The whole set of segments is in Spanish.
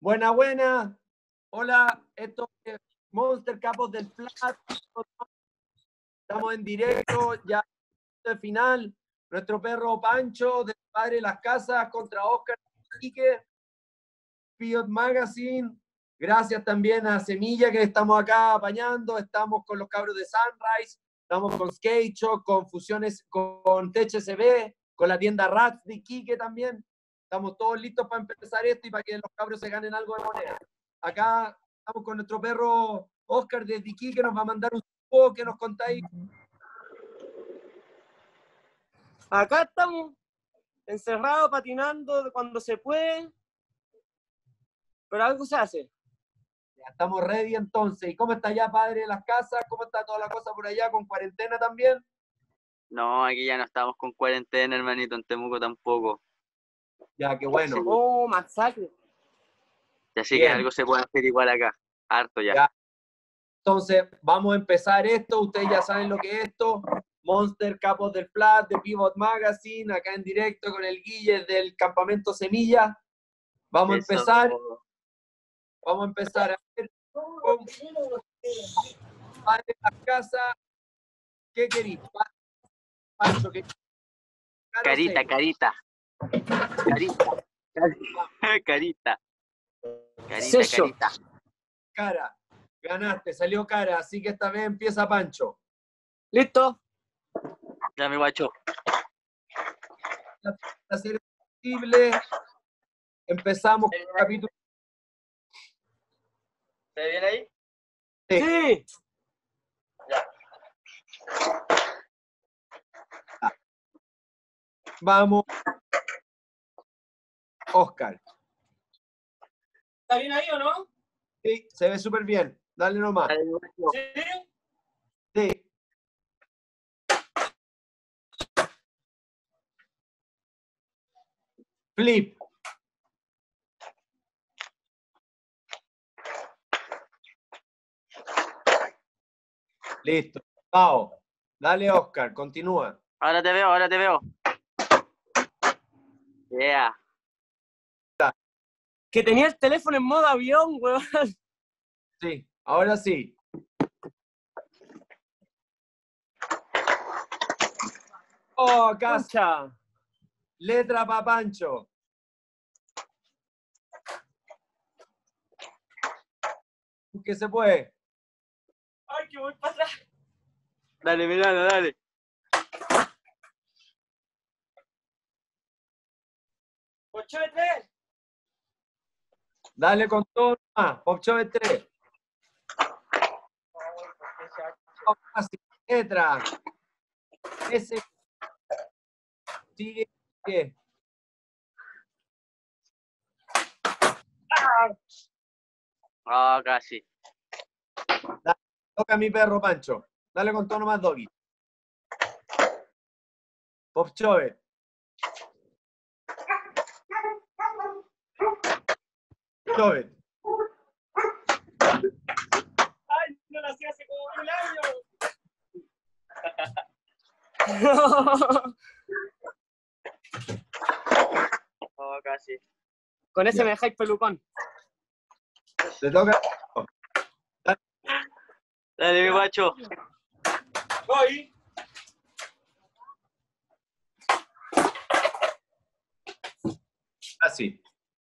Buena, buena. Hola, esto es Monster Capos del Plat. Estamos en directo, ya de final. Nuestro perro Pancho, del Padre de las Casas, contra Oscar Quique, Pivot Magazine. Gracias también a Semilla, que estamos acá apañando. Estamos con los cabros de Sunrise. Estamos con Skate Shop, con Fusiones, con THCB, con la tienda Rats de Quique también. Estamos todos listos para empezar esto y para que los cabros se ganen algo de moneda. Acá estamos con nuestro perro Oscar de Iquique, que nos va a mandar un poco que nos contáis. Acá estamos, encerrados, patinando cuando se puede, pero algo se hace. Ya estamos ready entonces. ¿Y cómo está ya, Padre de las Casas? ¿Cómo está toda la cosa por allá con cuarentena también? No, aquí ya no estamos con cuarentena, hermanito, en Temuco tampoco. Ya, qué bueno. Oh, masacre. Y así Bien. que algo se puede hacer igual acá. Harto ya. Ya. Entonces, vamos a empezar esto. Ustedes ya saben lo que es esto. Monster Capos del Plat, de Pivot Magazine, acá en directo con el Guille del Campamento Semilla. Vamos a Eso. empezar. Vamos a empezar a ver con Padre de las Casas. ¿Qué querís? Pancho, ¿qué? Carita, carita. Carita. Carita. Carita, Sello. carita. Cara. Ganaste, salió cara. Así que esta vez empieza Pancho. ¿Listo? Ya mi guacho. Hacer posible. Empezamos con el capítulo. ¿Se ve bien ahí? Sí. Vamos. Oscar. ¿Está bien ahí o no? Sí, se ve súper bien. Dale nomás. Dale, mi guacho. Sí. Sí. Flip. Listo. Pao. Dale, Oscar. Continúa. Ahora te veo, ahora te veo. Yeah. Que tenía el teléfono en modo avión, weón. Sí. Ahora sí. Oh, casi. Concha. Letra para Pancho. Que se puede. Ay, que voy para atrás. Dale, Milano, dale. Ocho de tres. Dale con todo nomás. Popcho de 3. Oh, casi. Letra. S. Sigue. Sigue. Ah, casi. Toca a mi perro Pancho. Dale con todo nomás, Doggy. Pop Chove. Chove. Ay, no lo hacía hace como 1000 años. Oh, casi. Con ese Ya. me dejáis pelucón. Te toca. Dale, mi guacho. Voy. Así.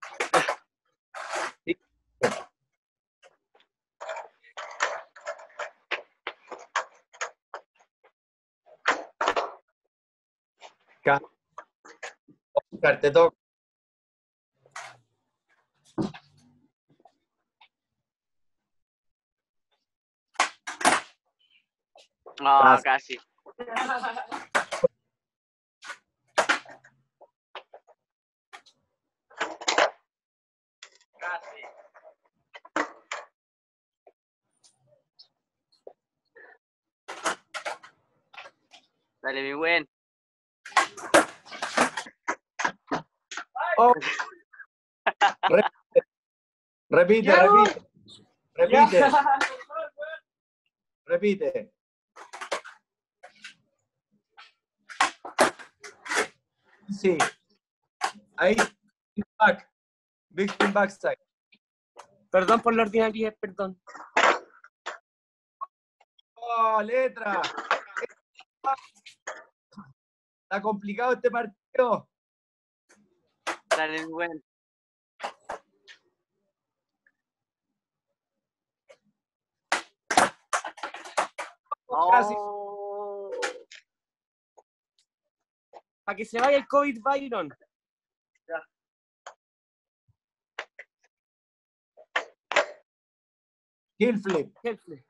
Oscar, te toca. Ah, casi. Casi. Dale, mi buen. Oh. Repite, ¿Qué hago? repite. Repite. Repite. Sí. Ahí. Back. Victim backside. Perdón por la ordinariedad, perdón. ¡Oh, letra! Está complicado este partido. Dale, buen. Casi. Oh. Para que se vaya el COVID, Byron. Heel flip. Jefe.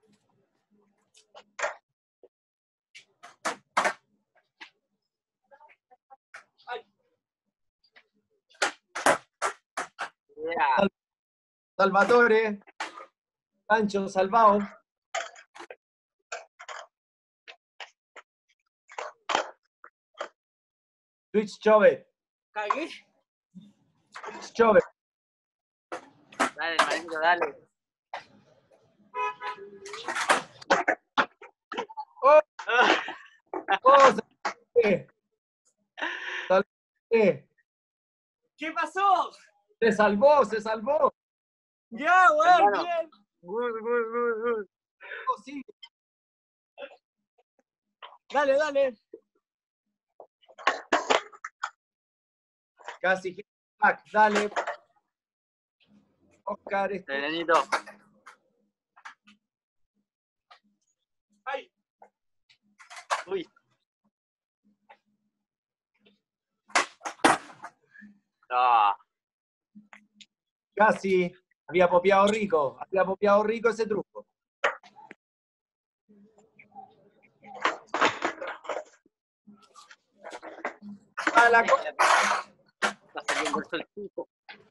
Yeah. Salvatore. Pancho, salvado. Switch Chove. Cagué. Switch Chove. Dale, hermanito, dale. ¡Oh! ¡Oh! Salvatore. Salvatore. ¿Qué pasó? Se salvó, se salvó. Ya, weón, Hermano. bien. Good. Oh, sí. Dale, dale. Casi back. Dale. Oscar. Serenito. Ay. Uy. Ah, Casi. Había popeado rico. Había popeado rico ese truco. A la está saliendo el solcito.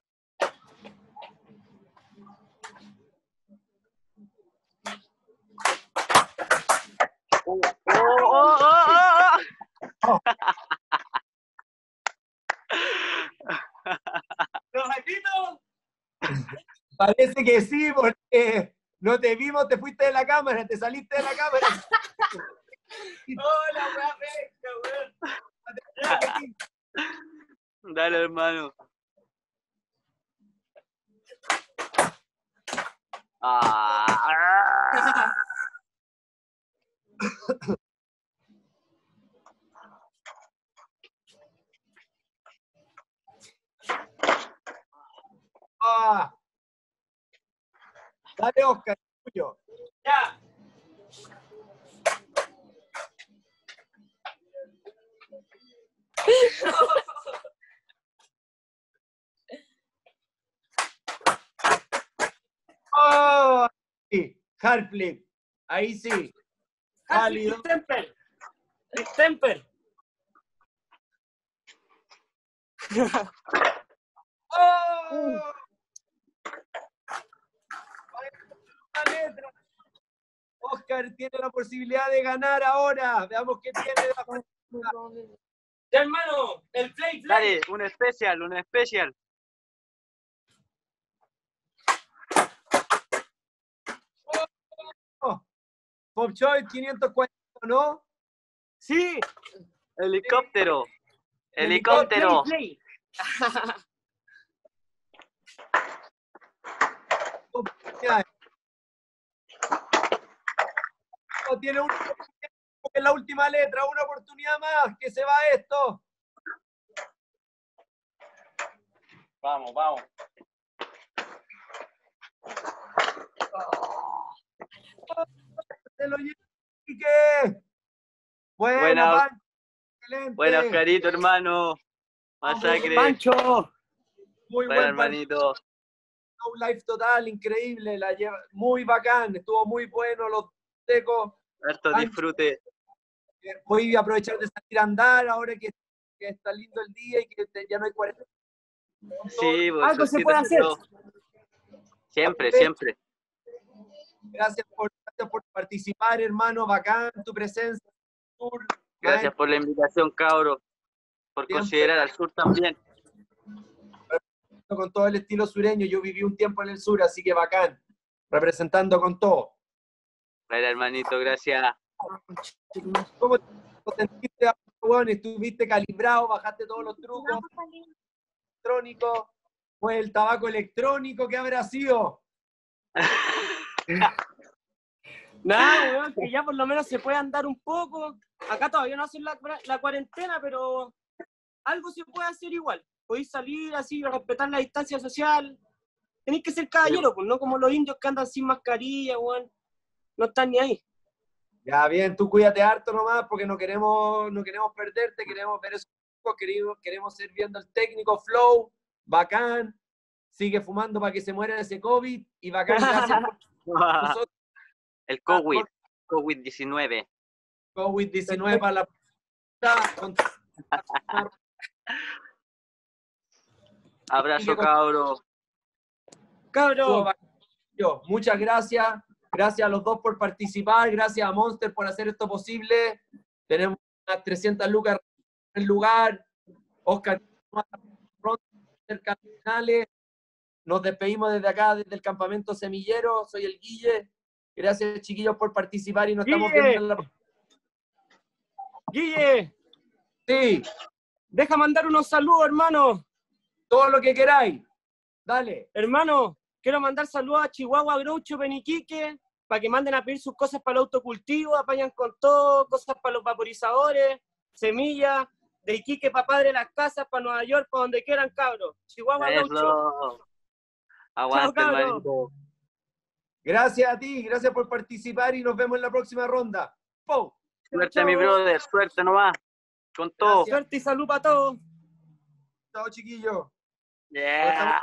Oh. ¿Lo repito? Parece que sí, porque no te vimos, te fuiste de la cámara, te saliste de la cámara. Hola, weá, venga, weón. Dale, hermano. Ah. Ah. Dale, Oscar, tuyo. Ya. Oh, sí. Hard flip. Ahí sí. Válido. Distemper. Distemper. ¡Oh! La letra. Oscar tiene la posibilidad de ganar ahora. Veamos qué tiene. Ya, hermano, el play. Dale, un especial. Oh, Pop Choice 540, ¿no? Sí. Helicóptero. Play. Tiene la última letra, una oportunidad más, que se va esto. Vamos. Se lo lleva Quique. Buena, Pancho. Excelente. Buena, Oscarito, hermano. Masacre. Pancho. Muy Buena, buen partido. hermanito. Un live total, increíble. Muy bacán. Estuvo muy bueno. Los secos. Harto Pancho. disfrute. Voy a aprovechar de salir a andar ahora que está lindo el día y que ya no hay cuarentena. Sí, pues, Algo se puede hacer. Siempre. Gracias por participar, hermano. Bacán tu presencia. Gracias por la invitación, cabros. Por Siempre. considerar al sur también. Con todo el estilo sureño. Yo viví un tiempo en el sur, así que bacán. Representando con todo. Vale, hermanito, gracias. ¿Cómo te sentiste? Bueno, estuviste calibrado, bajaste todos los trucos electrónicos. Fue el tabaco electrónico, ¿qué habrá sido? Nada, weón, que ya por lo menos se puede andar un poco. Acá todavía no hacen la cuarentena, pero algo se puede hacer igual. Podéis salir así, respetar la distancia social. Tenéis que ser caballero, pues no como los indios que andan sin mascarilla, weón. No están ni ahí. Ya, bien, tú cuídate harto nomás porque no queremos perderte, queremos ver esos queremos ir viendo el técnico Flow, bacán, sigue fumando para que se muera ese COVID y bacán, gracias por nosotros. El COVID-19. COVID-19 para la Abrazo, cabro. Cabrón. Muchas gracias. Gracias a los dos por participar. Gracias a Monster por hacer esto posible. Tenemos unas 300 lucas en el lugar. Oscar, finales. Nos despedimos desde acá, desde el campamento semillero. Soy el Guille. Gracias, chiquillos, por participar y nos estamos viendo en la... Guille, Sí, deja mandar unos saludos, hermano. todo lo que queráis. Dale. Hermano, quiero mandar saludos a Chihuahua, Groucho, Peniquique, para que manden a pedir sus cosas para el autocultivo, apañan con todo, cosas para los vaporizadores, semillas, de Iquique para Padre Las Casas, para Nueva York, para donde quieran, cabros. Chihuahua, Groucho. Eso. Aguante, Chao, cabro. hermanito. Gracias a ti, gracias por participar y nos vemos en la próxima ronda. ¡Pum! Suerte, Chao. mi brother. Suerte nomás. Con todo. Gracias. Suerte y salud para todos. Chao, chiquillos. Yeah.